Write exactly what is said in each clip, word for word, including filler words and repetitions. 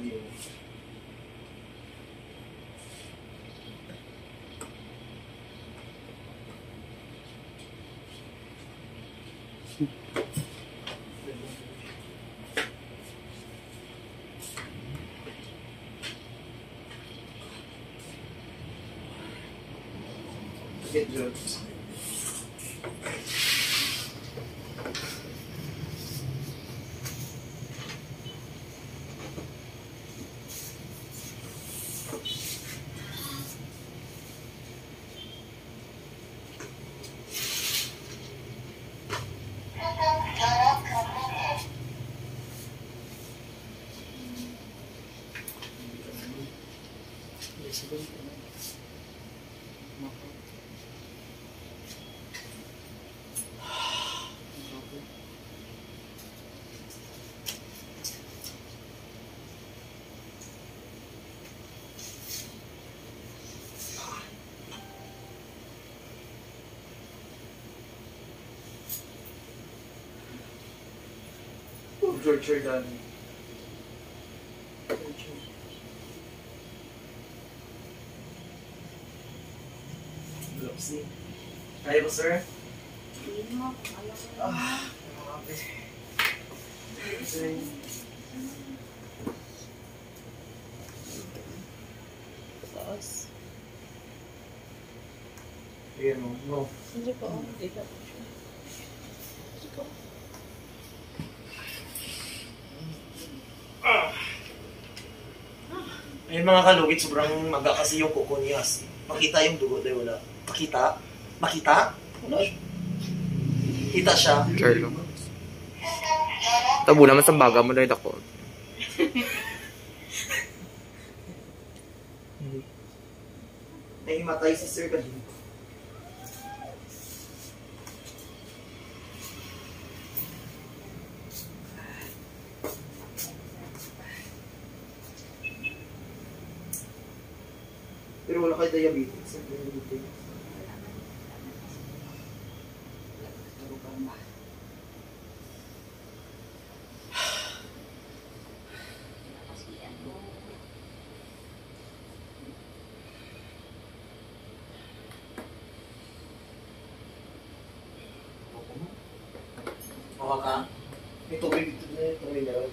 yun. Get good. George Jordan. Glopsy. Kaya ba, sir? Hindi mo. Ayaw ko. Ah, grabe. Taas. Ayan o, no. Hindi ko. Hindi ko. Hindi ko. Ayun mga kalugit, sobrang maga kasi yung kuko niya. Makita yung dugo dahil wala. Makita? Makita? Wala. Kita siya. Charlo. Tabo naman sa baga mo dahil ako. Nahimatay si Sir kanina. Pero wala kayo diabetes. Diabetes. Mukha ka? May tubig dito na itong mineral.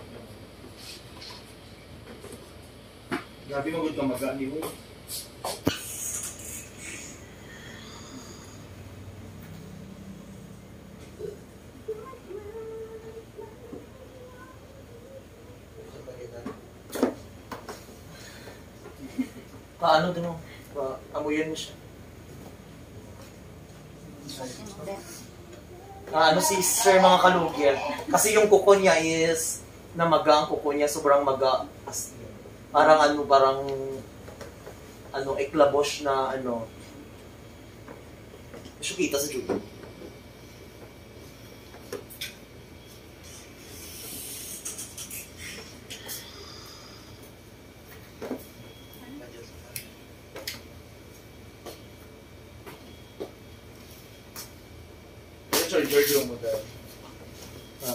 Grabe magod ka mag-ani mo. Paano din mo? Pa-amuyan mo siya. Ah, ano si Sir mga kalugyan? Kasi yung kuko niya is na maga ang kuko niya, sobrang maga. As, parang ano, parang ano, eklabosh na ano. Gusto kita sa judo. Sorry, Giorgio mo dahil. Ah.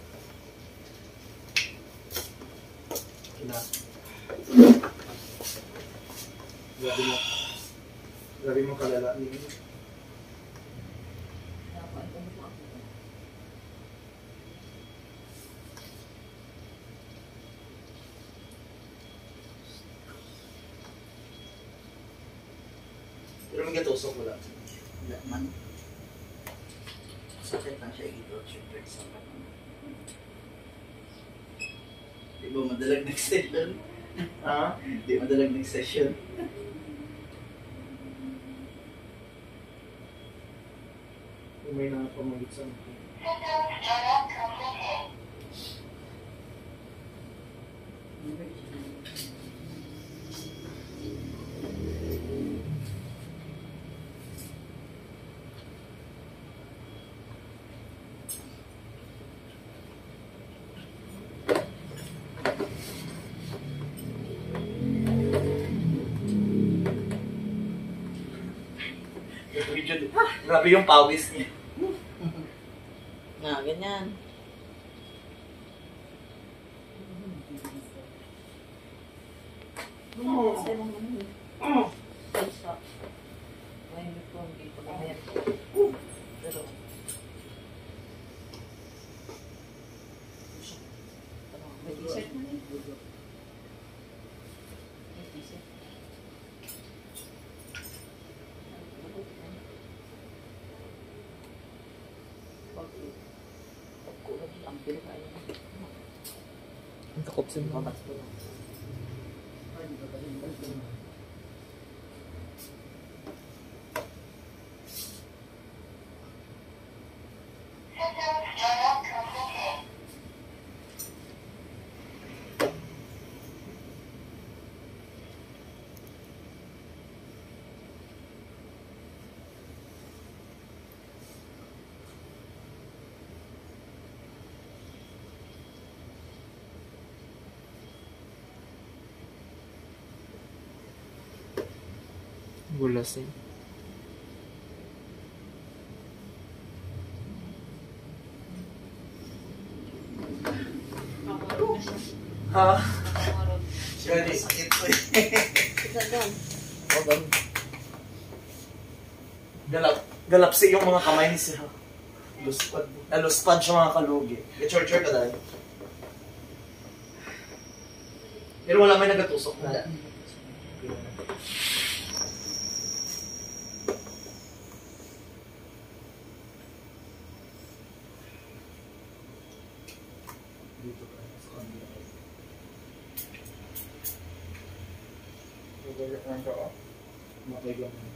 Ina. Grabe mo. Grabe mo kalala niyo. Pero may gatusok wala. Wala man. Sakit lang siya ito, syempre sa mga. Di ba madalag nag-session? Ha? Di madalag nag-session. Kung may nakapamagit sa mga. Grabe yung pawis niya. Nga, ganyan. Isa. Ngayon ito, hindi ko na yan. Pero, ano, may t-shirt na rin. May t-shirt. Pag-kulat, ang pinakain. Ang takop sa mga. Babas ko lang. Gulas eh. Nakamarog na siya. Ha? Nakamarog. Shari, sakit ko eh. Isa doon. O, ganun. Galap. Galapsi yung mga kamay ni Sir. Luspad. Ah, luspad siya mga kalugi. Get-chur-chur ka dahil. Pero wala may nagatusok na. Dito ka sa kanila. Magalit lang ka ah. Mapaglang mo.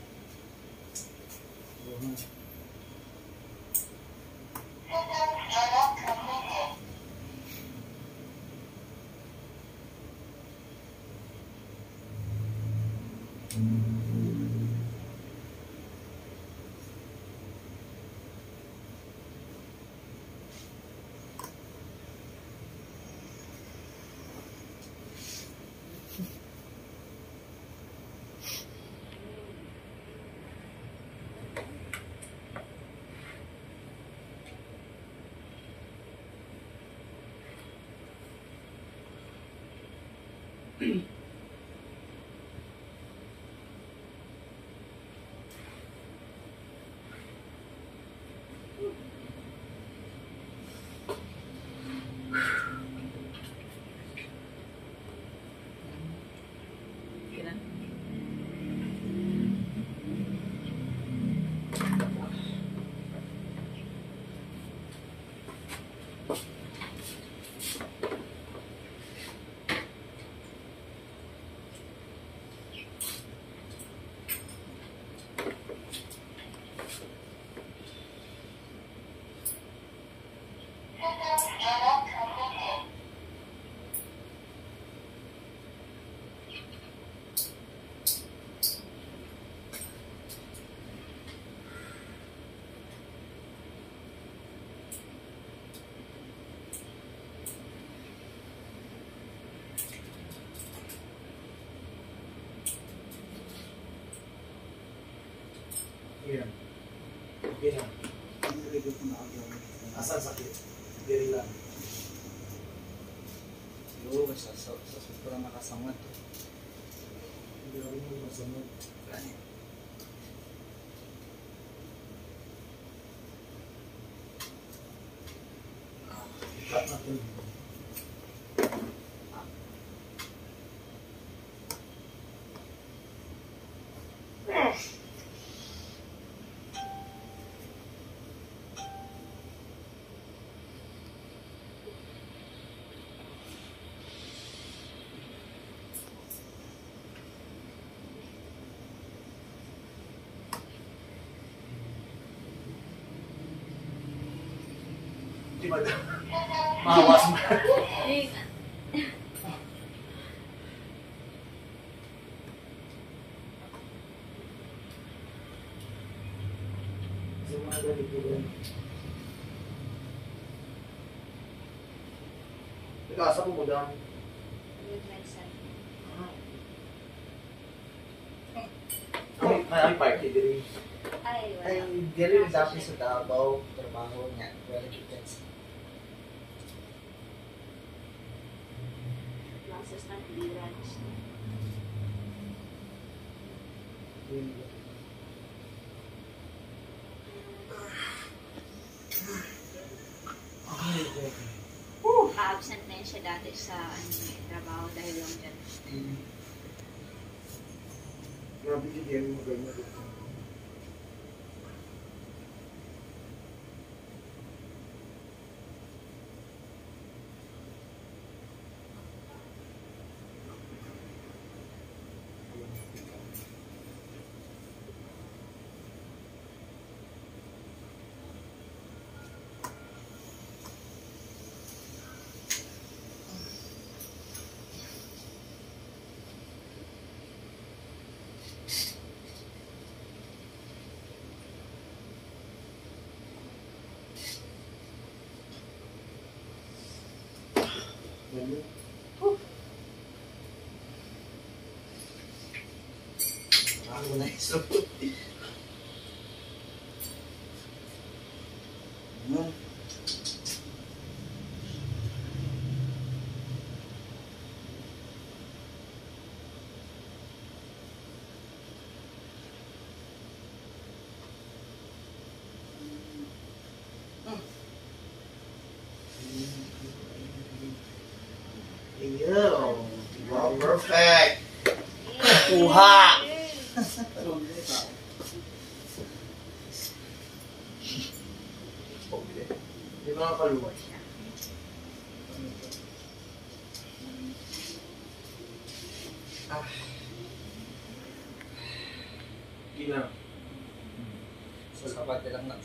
Kailan? Yan. Okay na. Asan sakit? Diri lang. Oo, sa, sa, sa sobrang nakasamad. Hindi rin mo masamot. Gani. Ikat natin. Di ba? Mahawas mo. Eh, Sa mga ganito rin. Nag-asa po mo dami. with my son. Ay, ay, party diri. Ay, wala. Ay, dili rin dati sa Davao, trabaho niya. Wala kitas. Classes ng clearance. Ka-absent na yun siya dati sa ano, trabaho dahil lang dyan. Grabe si Jenny magaling. Ako na isot. Hmm. Ew. Wow, perfect. Kuha. Di ba nakaluwa? Ah. Gila. So, sapat lang na.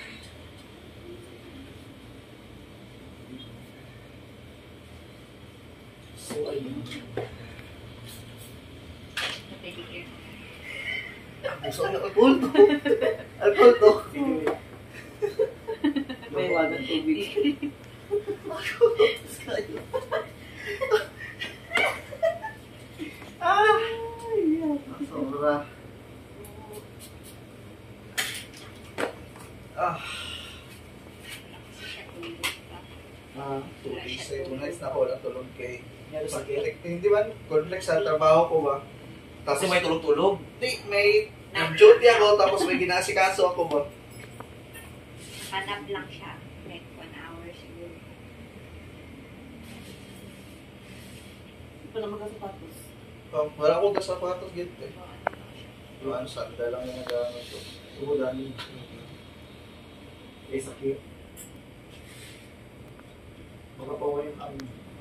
So, ayun. Pedicure. Gusto na alcohol to. Alcohol to. May wagang tubig. Ah, sobra. Ah. Ah, two days eh. Two nights na ako walang tulog kay Meron sakit. hindi man, complex sa trabaho ko ba? Kasi may tulog-tulog. Hindi, may duty ako tapos may ginasikaso ako ba? Hanap lang siya. Like one hour siguro. Hindi pa naman kasi patos. Um, wala akong kasapatos gito eh. So, ano lang siya. Iwan, sanda lang yung nagamit ko. Subo dami. Eh, sakit. Makapawa yung ang...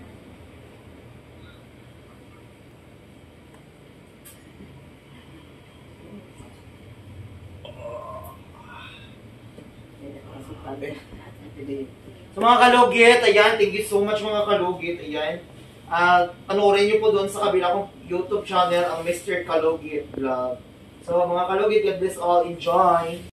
Sabi. So mga kalugit, ayan, thank you so much mga kalugit, ayan. At panoorin niyo po doon sa kabila kong YouTube channel, ang Mister Kalugit Vlog. So mga kalugit, God bless all, enjoy!